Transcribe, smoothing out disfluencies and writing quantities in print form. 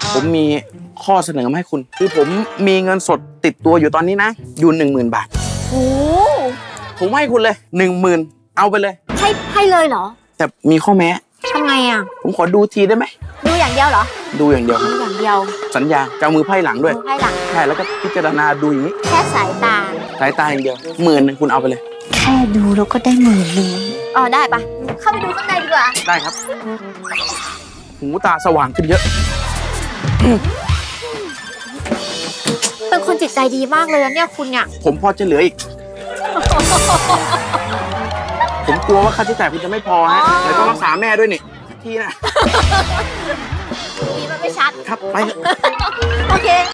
ผมมีข้อเสนอมาให้คุณคือผมมีเงินสดติดตัวอยู่ตอนนี้นะอยู่ 10,000 บาทโอ้ผมให้คุณเลย 10,000เอาไปเลยให้เลยเหรอแต่มีข้อแม้ทำไงอ่ะผมขอดูทีได้ไหมดูอย่างเดียวเหรอดูอย่างเดียวดูอย่างเดียวสัญญาจะเอามือไพ่หลังด้วยมือไพ่หลังใช่แล้วก็พิจารณาดูอย่างนี้แค่สายตาอย่างเดียว10,000คุณเอาไปเลยแค่ดูแล้วก็ได้10,000อ๋อได้ปะเข้าไปดูข้างในดีกว่าได้ครับหูตาสว่างขึ้นเยอะเป็นคนจิตใจดีมากเลยเนี่ยคุณเนี่ยผมพอจะเหลืออีกผมกลัวว่าค่าใช้จ่ายคุณจะไม่พอฮะแต่ต้องรักษาแม่ด้วยนี่ทีนะดีมันไม่ชัดครับไปโอเค